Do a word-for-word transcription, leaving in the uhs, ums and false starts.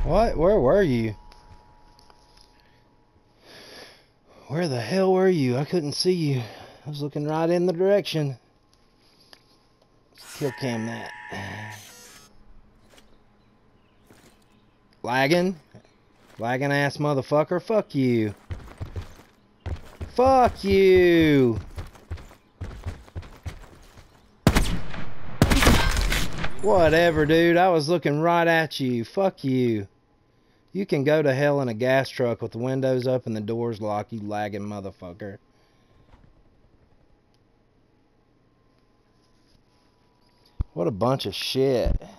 What? Where were you? Where the hell were you? I couldn't see you. I was looking right in the direction. Let's kill cam that. Lagging? Lagging ass motherfucker. Fuck you. Fuck you. Whatever, dude. I was looking right at you. Fuck you. You can go to hell in a gas truck with the windows up and the doors locked, you lagging motherfucker. What a bunch of shit.